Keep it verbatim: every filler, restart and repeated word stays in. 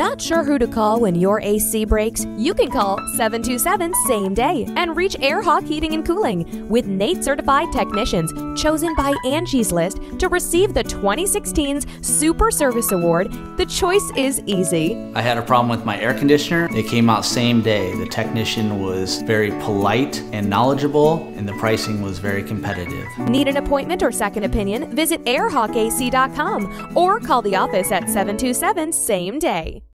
Not sure who to call when your A C breaks? You can call seven two seven same day and reach AirHawk Heating and Cooling with N A T E certified technicians chosen by Angie's List to receive the twenty sixteen's Super Service Award. The choice is easy. I had a problem with my air conditioner. It came out same day. The technician was very polite and knowledgeable, and the pricing was very competitive. Need an appointment or second opinion? Visit air hawk A C dot com or call the office at seven two seven same day.